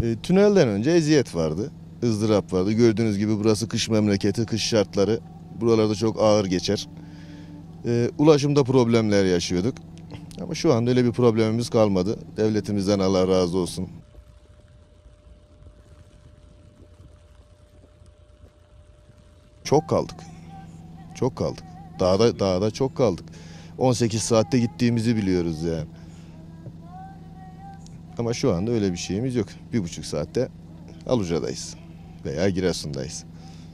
Tünelden önce eziyet vardı, ızdırap vardı. Gördüğünüz gibi burası kış memleketi, kış şartları. Buralarda çok ağır geçer. Ulaşımda problemler yaşıyorduk. Ama şu anda öyle bir problemimiz kalmadı. Devletimizden Allah razı olsun. Çok kaldık. Çok kaldık. Dağda çok kaldık. 18 saatte gittiğimizi biliyoruz yani. Ama şu anda öyle bir şeyimiz yok. 1,5 saatte Aluca'dayız veya Giresun'dayız.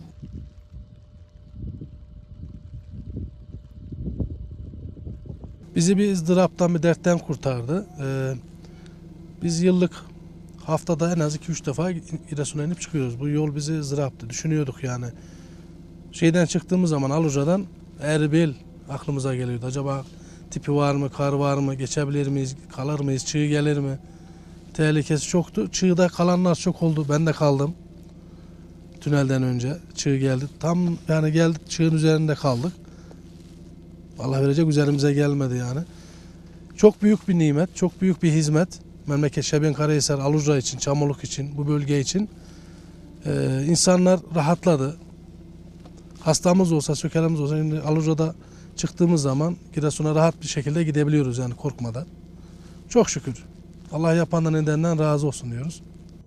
Bizi bir ızdıraptan, bir dertten kurtardı. Biz yıllık haftada en az 2-3 defa Giresun'a inip çıkıyoruz. Bu yol bizi ızdıraptı. Düşünüyorduk yani. Şeyden çıktığımız zaman Aluca'dan Erbil aklımıza geliyordu. Acaba tipi var mı, kar var mı, geçebilir miyiz, kalır mıyız, çığ gelir mi? Tehlikesi çoktu. Çığda kalanlar çok oldu. Ben de kaldım. Tünelden önce çığ geldi. Tam yani geldik çığın üzerinde kaldık. Allah verecek üzerimize gelmedi yani. Çok büyük bir nimet, çok büyük bir hizmet. Memleket Şebenkarahisar, Aluca için, Çamoluk için, bu bölge için insanlar rahatladı. Hastamız olsa, sökelemiz olsa şimdi Aluca'da çıktığımız zaman Giresun'a rahat bir şekilde gidebiliyoruz yani korkmadan. Çok şükür. Allah yapandan edenden razı olsun diyoruz.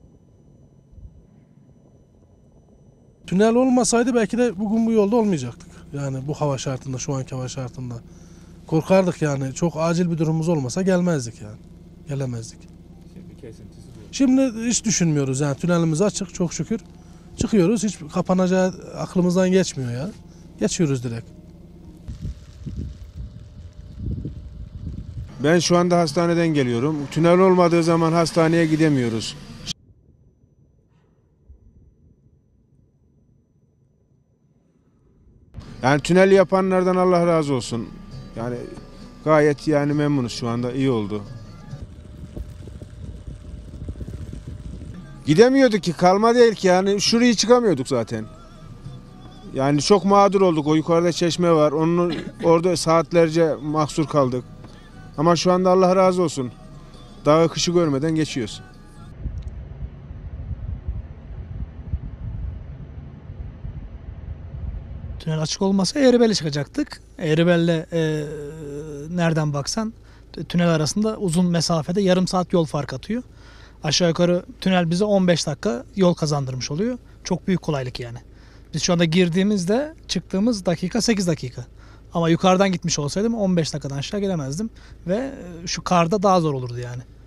Tünel olmasaydı belki de bugün bu yolda olmayacaktık. Yani bu hava şartında, şu anki hava şartında. Korkardık yani. Çok acil bir durumumuz olmasa gelmezdik yani. Gelemezdik. Şimdi kesintisi bu. Şimdi hiç düşünmüyoruz yani. Tünelimiz açık çok şükür. Çıkıyoruz. Hiç kapanacağı aklımızdan geçmiyor ya. Geçiyoruz direkt. Ben şu anda hastaneden geliyorum. Tünel olmadığı zaman hastaneye gidemiyoruz. Yani tünel yapanlardan Allah razı olsun. Yani gayet yani memnunuz şu anda, iyi oldu. Gidemiyorduk ki, kalma değil ki yani şurayı çıkamıyorduk zaten. Yani çok mağdur olduk. O yukarıda çeşme var. Onun orada saatlerce mahsur kaldık. Ama şu anda Allah razı olsun. Dağı kışı görmeden geçiyoruz. Tünel açık olmasa Eğribel'e çıkacaktık. Eğribel'le nereden baksan tünel arasında uzun mesafede yarım saat yol fark atıyor. Aşağı yukarı tünel bize 15 dakika yol kazandırmış oluyor. Çok büyük kolaylık yani. Biz şu anda girdiğimizde çıktığımız dakika 8 dakika. Ama yukarıdan gitmiş olsaydım 15 dakikadan aşağı gelemezdim. Ve şu karda daha zor olurdu yani.